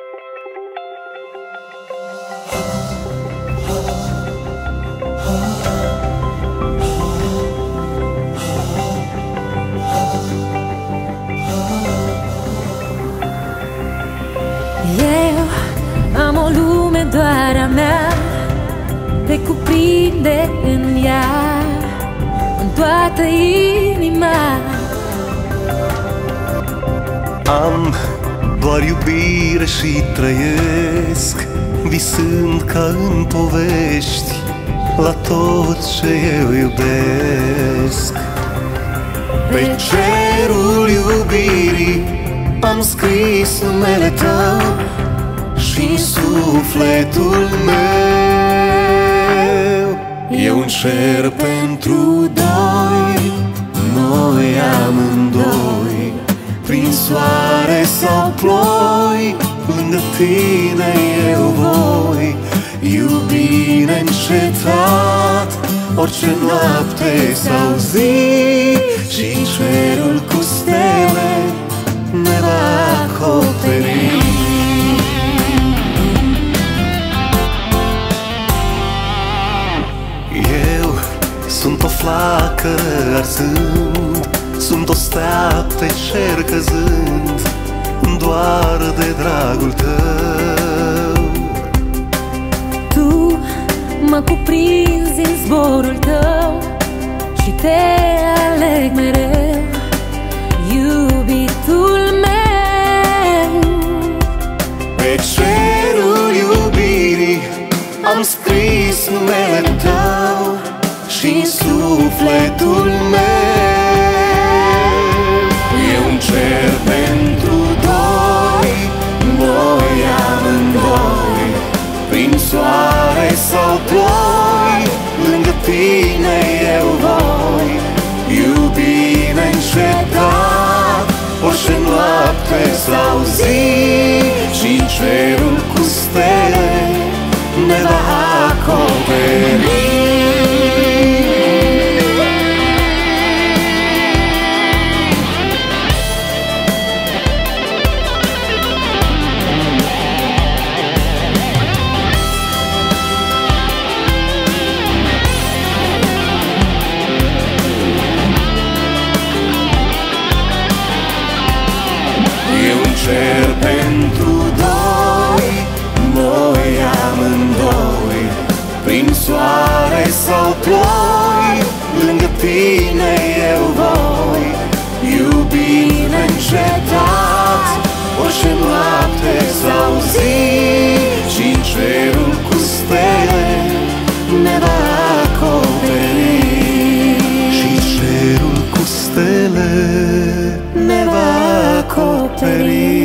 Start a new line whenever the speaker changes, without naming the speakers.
Eu am o lume doar a mea, te cuprinde în ea, în toată inima.
Am doar iubire și trăiesc, visând ca în povești la tot ce eu iubesc. Pe cerul iubirii am scris numele tău și sufletul meu. E un cer pentru doi, noi amândoi, prin soare sau ploi, lângă tine eu voi iubi neîncetat, orice noapte sau zi, și cerul cu stele ne va acoperi. Eu sunt o flacără arzând, sunt o stea pe cer căzând, doar de dragul tău.
Tu mă cuprinzi în zborul tău și te aleg mereu, iubitul meu.
Pe cerul iubirii am scris numele tău și sufletul meu. E un cer pentru doi, noi amândoi, prin soare sau ploi, lângă tine eu voi iubi neîncetat, orice noapte sau zi, și cerul cu stele ne va acoperi. Cer pentru doi, noi amândoi, prin soare sau ploi, lângă tine eu voi iubi neîncetat, orice noapte sau zi, și cerul cu stele ne va acoperi. Și cerul cu stele ne va acoperi.